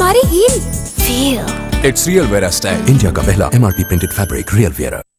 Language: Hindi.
तुम्हारी heel. Feel it's real Vera style, India का पहला MRP printed fabric, real vera.